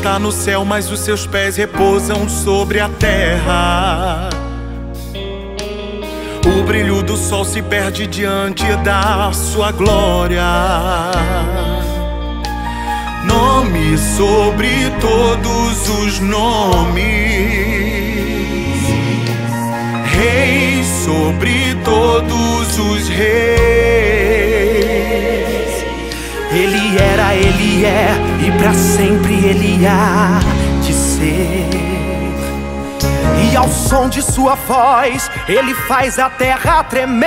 está no céu, mas os seus pés repousam sobre a terra. O brilho do sol se perde diante da sua glória. Nome sobre todos os nomes, Rei sobre todos os reis. Ele era, Ele é, e pra sempre Ele há de ser. E ao som de sua voz, Ele faz a terra tremer.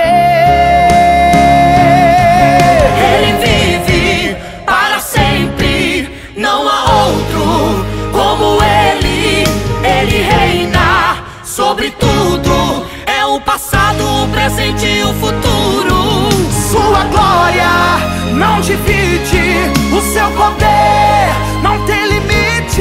Ele vive para sempre, não há outro como Ele. Ele reina sobre tudo, é o passado, o presente e o futuro. Sua glória não divide, o seu poder não tem limite.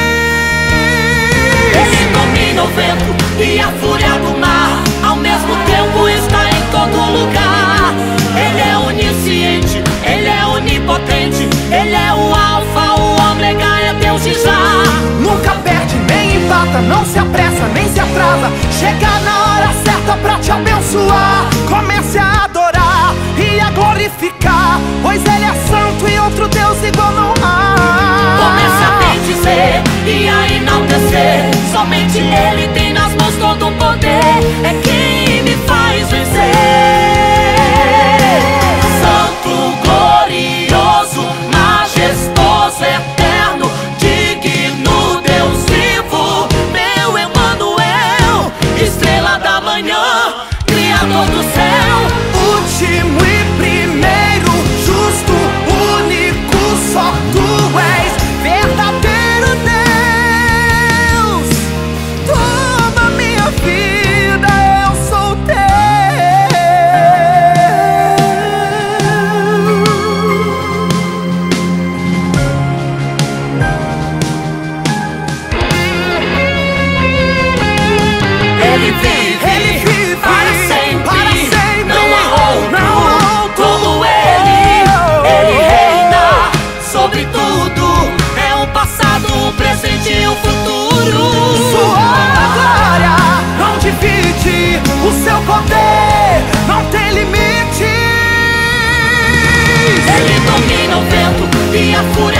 Ele domina o vento e a fúria do mar, ao mesmo tempo está em todo lugar. Ele é onisciente, Ele é onipotente, Ele é o alfa, o ômega, é Deus e já. Nunca perde, nem empata, não se apressa, nem se atrasa. Chega na hora certa pra te abençoar. Comece a adorar e a glorificar, pois Ele é santo e outro Deus igual não há. Comece a bendizer e a enaltecer, somente Ele tem nas mãos todo o poder. É quem me faz vencer. Santo, glorioso, majestoso, eterno, digno, Deus vivo, meu Emanuel, estrela da manhã, Criador do céu. Último e primeiro, justo, único, só Tu és verdadeiro Deus. Toma minha vida, eu sou Ele vive para sempre, não há outro como Ele. Ele reina sobre tudo, é o passado, o presente e o futuro. Sua glória não divide, o seu poder não tem limites. Ele domina o vento e a fúria